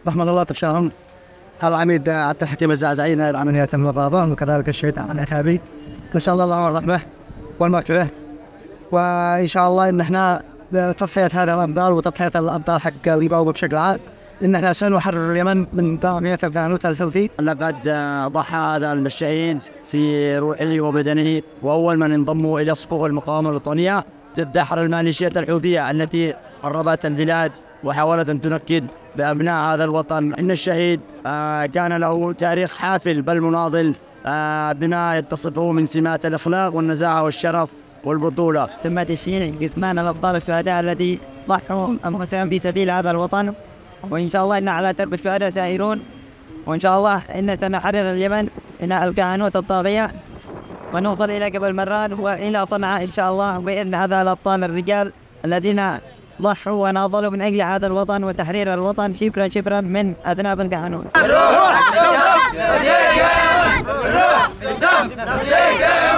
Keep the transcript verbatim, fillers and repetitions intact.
رحمة الله تفشاهم العميد عبد الحكيم الزعزعي نائب عمليات المرابط، وكذلك الشهيد عن الإرهابي. نسأل الله الرحمة والمغفرة، وإن شاء الله إن إحنا بتضحية هذا الأبطال وتضحية الأبطال حق الغيباوي بشكل عام إن إحنا سنحرر اليمن من طاغية الكهنوت الحوثي. لقد ضحى هذا الشهيد في روحه وبدنه، وأول من انضموا إلى صفوف المقاومة الوطنية ضد دحر الميليشيات الحوثية التي خربت البلاد وحاولت أن تنكد بأبناء هذا الوطن. إن الشهيد كان له تاريخ حافل بل مناضل بما يتصفه من سمات الأخلاق والنزاهة والشرف والبطولة. تم تشييع جثمان الأبطال الشهداء الذي ضحوا أنفسهم في سبيل هذا الوطن، وإن شاء الله إن على درب الشهداء سائرون، وإن شاء الله إن سنحرر اليمن من الكهنوت الطاغية ونوصل إلى جبل مران وإلى صنعاء إن شاء الله بإذن هذا الأبطال الرجال الذين ضحوا وناضلوا من أجل هذا الوطن وتحرير الوطن شبرا شبرا من أذناب الكهنوت.